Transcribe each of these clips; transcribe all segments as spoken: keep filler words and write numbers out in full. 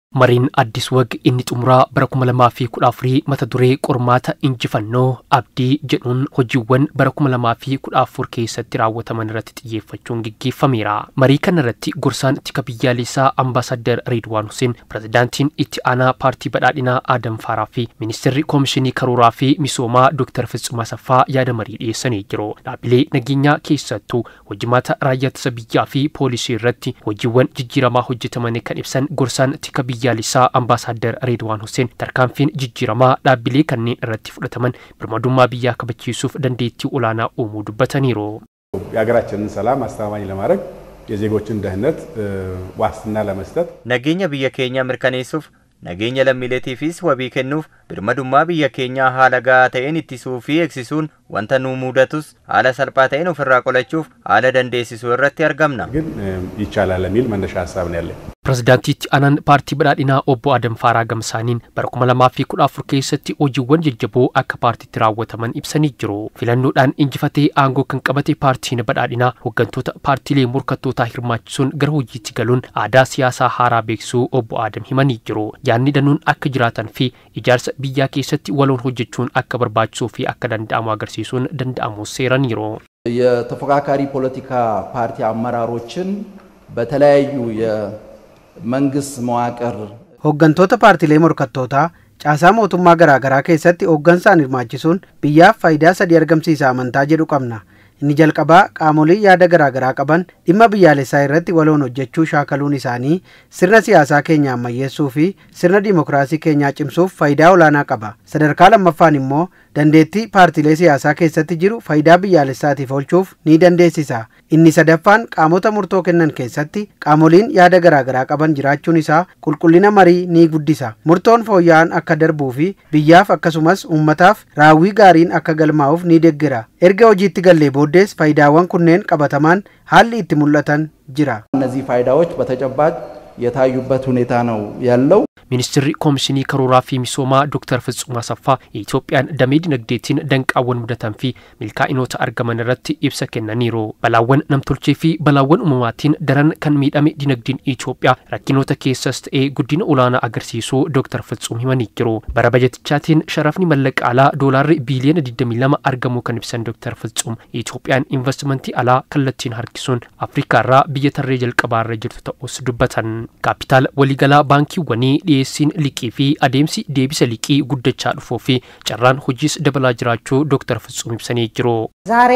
Mariin addis wag inni xumuraa bara kuma lamaa fi kudha afurii mata duree qormaata injifannoo abdii jedhuun hojiiwwan bara kuma lamaa fi kudha afur keessatti raawwataman irratti xiyyeeffachuun gaggeeffameera. Marii kana irratti gorsaan tika biyyaalessaa Ambaasaadder Reedwaan Huseen, pirezidaantiin itti aanaa paartii badhaadhinaa Adam Faaraa fi ministeerri koomishinii karooraa fi misoomaa Dooktar Fitsum Asaffaa yaada marii dhiyeessanii jiru. Dhaabbilee nageenyaa keessattuu hojimaata raayyaa ittisa biyyaa fi poolisii irratti hojiiwwan jijjiiramaa hojjetaman kan ibsan gorsaan tika biyyaalessaa Ambaasaadder Reedwaan Huseen tarkaanfiin jijjiiramaa dhaabbilee kanneen irratti fudhataman birmadummaa biyyaa kabachiisuuf dandeettii olaanaa uumuu dubbataniiru. የሀገራችንን ሰላም አስተማማኝ ለማድረግ የዜጎችን ደህንነት ዋስትና ለመስጠት ነገኛ biyya keenya mirkaneessuuf nageenya lammiileetiifis wabii kennuuf birmadummaa biyya keenya haala gahaa ta'een ittisuu fi eegsisuun wanta nu mudatus haala salphaa ta'een ofirraa qolachuuf haala dandeessisuu irratti argamna. ግን ይቻላል የሚል መነሻ ሐሳብ ነው ያለኝ. Pirezidaantichi aanaan paartii badhaadhinaa obbo Adam Faaraa Gamsaaniin bara kuma lamaa fi kudha afur keessatti hojiiwwan jajjaboo akka paartiitti raawwataman ibsanii jiru. Filannoodhaan injifatee aangoo kan qabate paartiin badhaadhinaa hooggantoota paartiilee morkattootaa hirmaachisuun gara hojiitti galuun aadaa siyaasaa haaraa beeksisuu obbo Adam himanii jiru. Yaadni danuun akka jiraatan fi ijaarsa biyyaa keessatti waloon hojjechuun akka barbaachisuu fi akka danda'amu agarsiisuun danda'amu seeraniiru. የተፎካካሪ ፖለቲካ ፓርቲ አመራሮችን በተለያዩ መንግስት መዋቅር hooggantoota paartiilee morkattootaa caasaa mootummaa garaagaraa keessatti hooggansaan hirmaachisuun biyyaaf faayidaa sadii argamsiisa amantaa jedhu qabna. Inni jalqabaa qaamolee yaada garaagaraa qaban dhimma biyyaalessaa irratti waloon hojjechuu shaakaluun isaanii sirna siyaasaa keenya ammayyeessuu fi sirna dimokiraasii keenyaa cimsuuf faayidaa olaanaa qaba. Sadarkaa lammaffaan immoo dandeettii paartiilee siyaasaa keessatti jiru faayidaa biyyaalessaatiif oolchuuf ni dandeessisa. Inni sadaffaan qaamota murtoo kennan keessatti qaamoliin yaada garaagaraa qaban jiraachuun isaa qulqullina marii ni guddisa. Murtoon fooyya'aan akka darbuu fi biyyaaf akkasumas uummataaf raawwii gaariin akka galmaa'uuf ni deeggera. Erga hojiitti gallee booddees faayidaawwan kunneen qabatamaan haalli itti mul'atan jira. እነዚህ ፋይዳዎች በተጨባጭ የታዩበት ሁኔታ ነው ያለው. Ministeerri koomishinii karooraa fi misoomaa Dooktar Fitsum Asaffaa Itoophiyaan damee dinagdeetiin danqaawwan mudatan fi milkaa'inoota argaman irratti ibsa kennaniiru. Balaawwan namtolchee fi balaawwan uumamaatiin daran kan miidhame dinagdeen Itoophiyaa rakkinoota keessas ta'ee guddina olaanaa agarsiisuu Dooktar Fitsum himanii jiru. Bara bajetichaatiin sharafni mallaqa alaa doolaarri biiliyoona digdamii lama argamuu kan ibsan Dooktar Fitsum Itoophiyaan investimentii alaa kallattiin harkisuun Afriikaarraa biyya tarree jalqabaarra jirtu ta'us dubbatan. Kaapitaala waliigalaa baankiiwwanii dhiyeessiin liqii fi adeemsi deebisa liqii guddachaa dhufuu fi carraan hojiis dabalaa jiraachuu Dooktar Fitsum ibsanii jiru. ዛሬ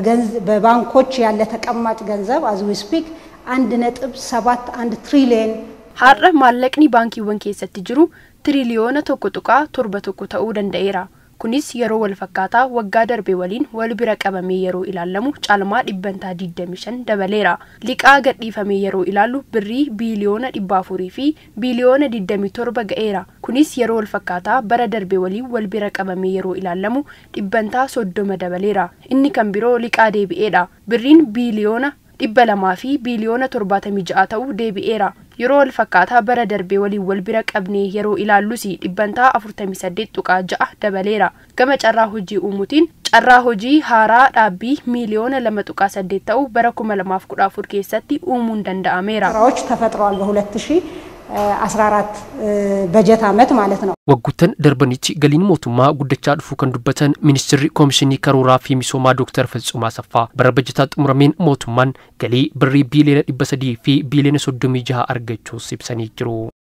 በባንኮች ያለ ተቀማጭ ገንዘብ as we speak አንድ ነጥብ ሰባት አንድ ትሪሊየን har'a maallaqni baankiiwwan keessatti jiru tiriliyoona tokko tuqaa torba tokko ta'uu danda'eera. Kunis yeroo wal fakkaataa waggaa darbe waliin wal bira qabamee yeroo ilaalamu caalmaa dhibbantaa digdamii shan dabaleera. Liqaa gadhiifamee yeroo ilaalu birrii biiliyoona dhibba afurii fi biiliyoona digdamii torba ga'eera. Kunis yeroo wal fakkaataa bara darbe waliin wal bira qabamee yeroo ilaalamu dhibbantaa soddoma dabaleera. Inni kan biroo liqaa deebi'eedha. Birriin biiliyoona dhibba lamaa fi biiliyoona torbaatamii ja'a ta'uu deebi'eera. Yeroo wal fakkaataa bara darbee waliin wal bira qabnee yeroo ilaallu si dhibbantaa afurtamii saddeet tuqaa ja'a dabaleera. Gama carraa hojii uumuutiin carraa hojii haaraa dhaabbii miiliyoona lama tuqaa saddeet ta'uu bara kuma lamaaf kudha afur keessatti uumuun danda'ameera. ስራዎች ተፈጥረዋል በሁለት ሺህ አስራ አራት በጀት ዓመት ማለት ነው. Waggoottan darbanitti galiin mootummaa guddachaa dhufuu kan dubbatan ministeerri koomishinii karooraa fi misoomaa Dooktar Fitsum Asaffaa bara bajetaa xumurameen mootummaan galii birrii biiliyoona dhibba sadii fi biiliyoona soddomii jaha argachuus ibsanii jiru.